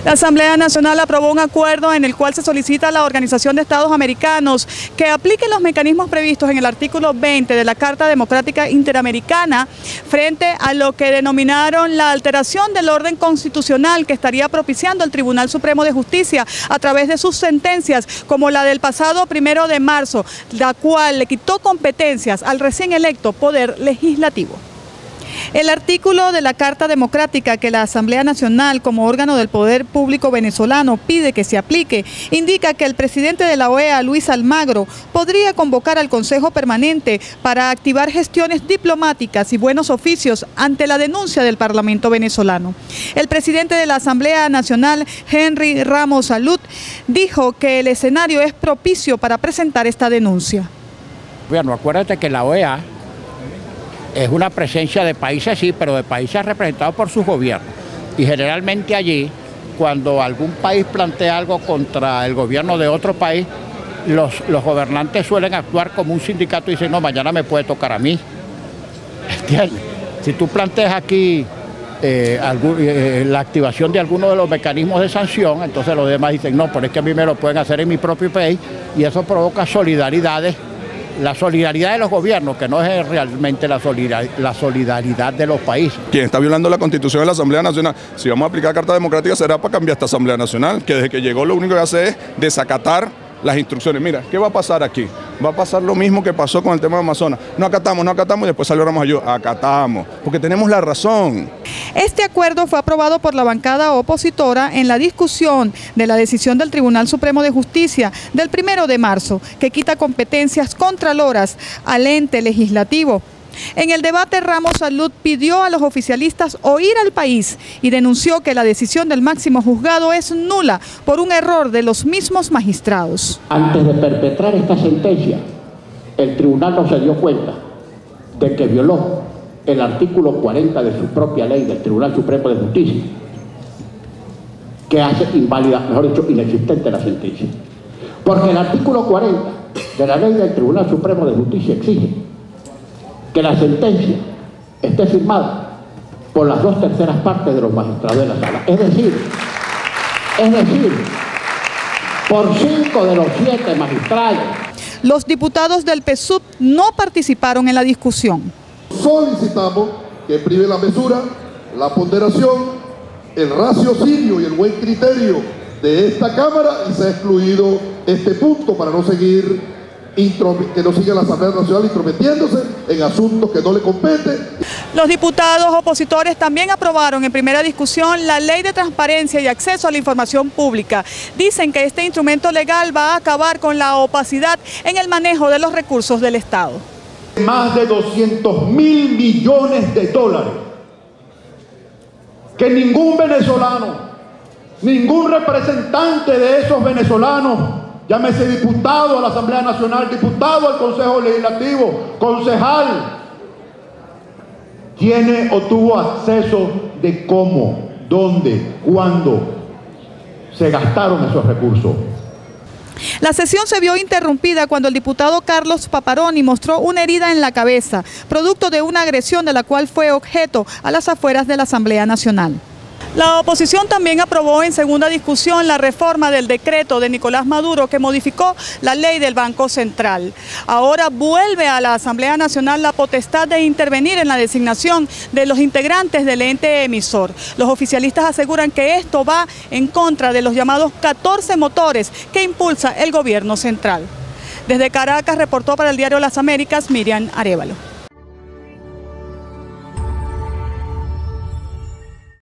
La Asamblea Nacional aprobó un acuerdo en el cual se solicita a la Organización de Estados Americanos que aplique los mecanismos previstos en el artículo 20 de la Carta Democrática Interamericana frente a lo que denominaron la alteración del orden constitucional que estaría propiciando el Tribunal Supremo de Justicia a través de sus sentencias, como la del pasado 1 de marzo, la cual le quitó competencias al recién electo Poder Legislativo. El artículo de la Carta Democrática que la Asamblea Nacional, como órgano del poder público venezolano, pide que se aplique, indica que el presidente de la OEA, Luis Almagro, podría convocar al Consejo Permanente para activar gestiones diplomáticas y buenos oficios ante la denuncia del Parlamento venezolano. El presidente de la Asamblea Nacional, Henry Ramos Salud, dijo que el escenario es propicio para presentar esta denuncia. Bueno, acuérdate que la OEA es una presencia de países, sí, pero de países representados por sus gobiernos. Y generalmente allí, cuando algún país plantea algo contra el gobierno de otro país, los gobernantes suelen actuar como un sindicato y dicen, no, mañana me puede tocar a mí. ¿Entiendes? Si tú planteas aquí la activación de alguno de los mecanismos de sanción, entonces los demás dicen, no, pero es que a mí me lo pueden hacer en mi propio país, y eso provoca solidaridades. La solidaridad de los gobiernos, que no es realmente la solidaridad de los países. Quien está violando la Constitución de la Asamblea Nacional, si vamos a aplicar Carta Democrática será para cambiar esta Asamblea Nacional, que desde que llegó lo único que hace es desacatar las instrucciones. Mira, ¿qué va a pasar aquí? Va a pasar lo mismo que pasó con el tema de Amazonas. No acatamos y después salió Ramos Ayú. Acatamos, porque tenemos la razón. Este acuerdo fue aprobado por la bancada opositora en la discusión de la decisión del Tribunal Supremo de Justicia del 1 de marzo, que quita competencias contraloras al ente legislativo. En el debate, Ramos Salud pidió a los oficialistas oír al país y denunció que la decisión del máximo juzgado es nula por un error de los mismos magistrados. Antes de perpetrar esta sentencia, el tribunal no se dio cuenta de que violó el artículo 40 de su propia ley del Tribunal Supremo de Justicia, que hace inválida, mejor dicho, inexistente la sentencia. Porque el artículo 40 de la ley del Tribunal Supremo de Justicia exige que la sentencia esté firmada por las 2/3 partes de los magistrados de la sala. Es decir, por 5 de los 7 magistrados. Los diputados del PSUV no participaron en la discusión. Solicitamos que prive la mesura, la ponderación, el raciocinio y el buen criterio de esta Cámara y se ha excluido este punto para no seguir que no siga la Asamblea Nacional intrometiéndose en asuntos que no le competen. Los diputados opositores también aprobaron en primera discusión la Ley de Transparencia y Acceso a la Información Pública. Dicen que este instrumento legal va a acabar con la opacidad en el manejo de los recursos del Estado. Más de 200.000 millones de dólares que ningún venezolano, ningún representante de esos venezolanos, llámese diputado a la Asamblea Nacional, diputado al Consejo Legislativo, concejal, tiene o tuvo acceso de cómo, dónde, cuándo se gastaron esos recursos. La sesión se vio interrumpida cuando el diputado Carlos Paparoni mostró una herida en la cabeza, producto de una agresión de la cual fue objeto a las afueras de la Asamblea Nacional. La oposición también aprobó en segunda discusión la reforma del decreto de Nicolás Maduro que modificó la ley del Banco Central. Ahora vuelve a la Asamblea Nacional la potestad de intervenir en la designación de los integrantes del ente emisor. Los oficialistas aseguran que esto va en contra de los llamados 14 motores que impulsa el gobierno central. Desde Caracas reportó para el diario Las Américas, Miriam Arévalo.